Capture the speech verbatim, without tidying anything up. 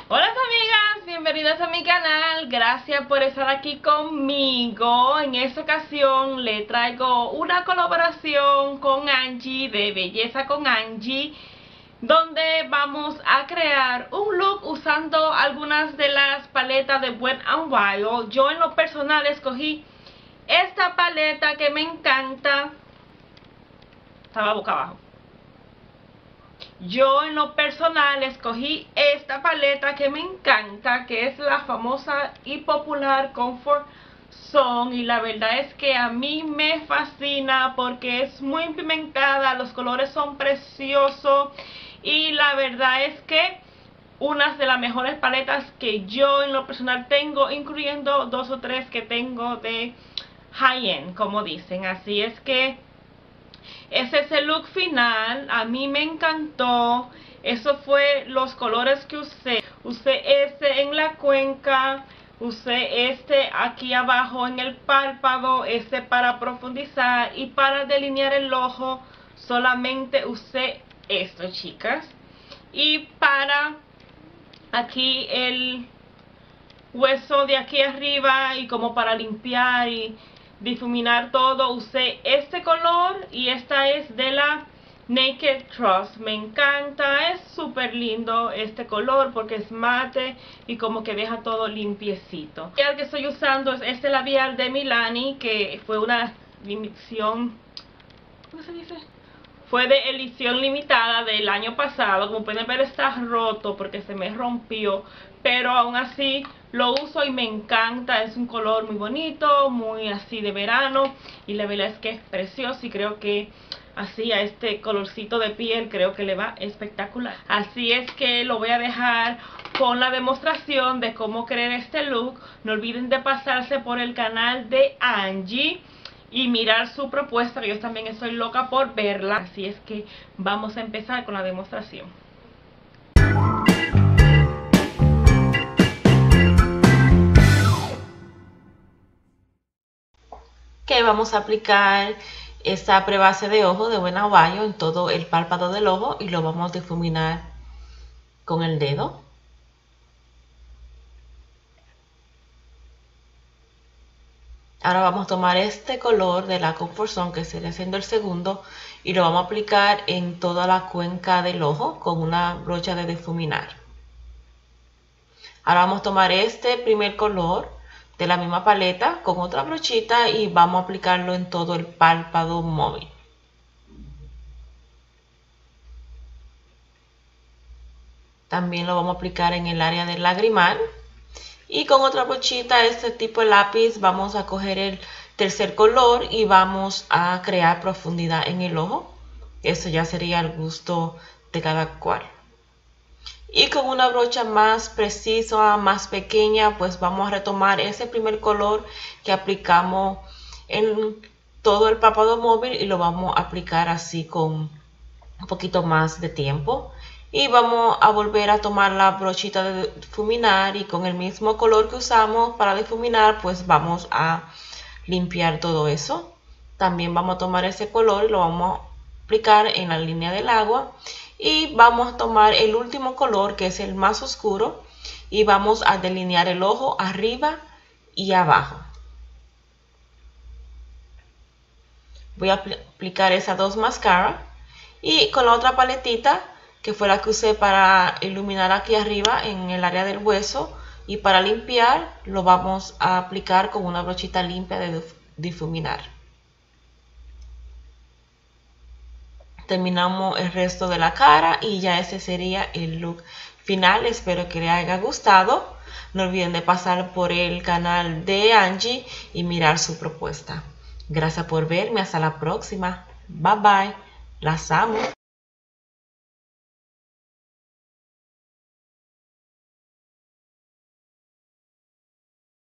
Hola amigas, bienvenidas a mi canal, gracias por estar aquí conmigo. En esta ocasión le traigo una colaboración con Angie de Belleza con Angie, donde vamos a crear un look usando algunas de las paletas de Wet n Wild. Yo en lo personal escogí esta paleta que me encanta. Estaba boca abajo. Yo en lo personal escogí esta paleta que me encanta, que es la famosa y popular Comfort Zone, y la verdad es que a mí me fascina porque es muy pigmentada, los colores son preciosos y la verdad es que unas de las mejores paletas que yo en lo personal tengo, incluyendo dos o tres que tengo de high-end, como dicen. Así es que ese es el look final, a mí me encantó. Eso fue los colores que usé. Usé este en la cuenca, usé este aquí abajo en el párpado, este para profundizar, y para delinear el ojo solamente usé esto, chicas. Y para aquí el hueso de aquí arriba, y como para limpiar y difuminar todo, usé este color, y esta es de la Naked Trust. Me encanta, es súper lindo este color porque es mate y como que deja todo limpiecito. El labial que estoy usando es este labial de Milani, que fue una edición, ¿cómo se dice? Fue de edición limitada del año pasado. Como pueden ver, está roto porque se me rompió, pero aún así lo uso y me encanta. Es un color muy bonito, muy así de verano, y la verdad es que es precioso, y creo que así a este colorcito de piel creo que le va espectacular. Así es que lo voy a dejar con la demostración de cómo crear este look. No olviden de pasarse por el canal de Angie y mirar su propuesta, que yo también estoy loca por verla. Así es que vamos a empezar con la demostración. Que vamos a aplicar esta prebase de ojo de Wet n Wild en todo el párpado del ojo, y lo vamos a difuminar con el dedo. Ahora vamos a tomar este color de la Comfort Zone, que sería siendo el segundo, y lo vamos a aplicar en toda la cuenca del ojo con una brocha de difuminar. Ahora vamos a tomar este primer color de la misma paleta con otra brochita y vamos a aplicarlo en todo el párpado móvil. También lo vamos a aplicar en el área del lagrimal. Y con otra brochita, este tipo de lápiz, vamos a coger el tercer color y vamos a crear profundidad en el ojo. Eso ya sería al gusto de cada cual. Y con una brocha más precisa, más pequeña, pues vamos a retomar ese primer color que aplicamos en todo el párpado móvil, y lo vamos a aplicar así con un poquito más de tiempo. Y vamos a volver a tomar la brochita de difuminar, y con el mismo color que usamos para difuminar, pues vamos a limpiar todo eso. También vamos a tomar ese color y lo vamos a aplicar en la línea del agua, y vamos a tomar el último color, que es el más oscuro, y vamos a delinear el ojo arriba y abajo. Voy a aplicar esas dos máscaras, y con la otra paletita, que fue la que usé para iluminar aquí arriba en el área del hueso, y para limpiar lo vamos a aplicar con una brochita limpia de difuminar. Terminamos el resto de la cara y ya ese sería el look final. Espero que les haya gustado. No olviden de pasar por el canal de Angie y mirar su propuesta. Gracias por verme. Hasta la próxima. Bye bye. Las amo.